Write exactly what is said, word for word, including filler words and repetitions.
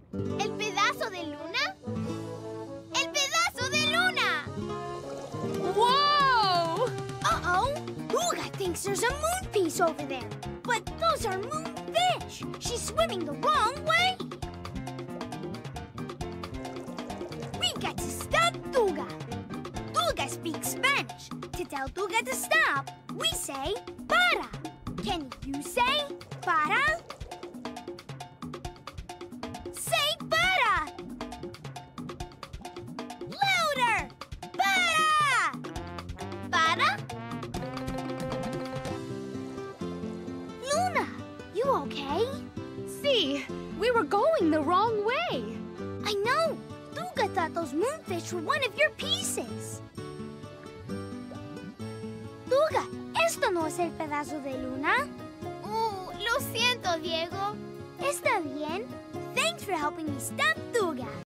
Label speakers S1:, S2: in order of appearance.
S1: ¿El pedazo de luna? ¡El pedazo de luna!
S2: Whoa!
S1: Uh-oh! Duga thinks there's a moonpiece over there. But those are moonfish. She's swimming the wrong way. We've got to stop Duga. Duga speaks Spanish. To tell Duga to stop, we say para. Can you say para? Say para! Louder! Para! Para? Luna, you okay?
S2: See, we were going the wrong way.
S1: I know. Duga thought those moonfish were one of your pieces. Duga, esto no es el pedazo de luna. Uh, lo siento, Diego. Está bien. Thanks for helping me stop Duga.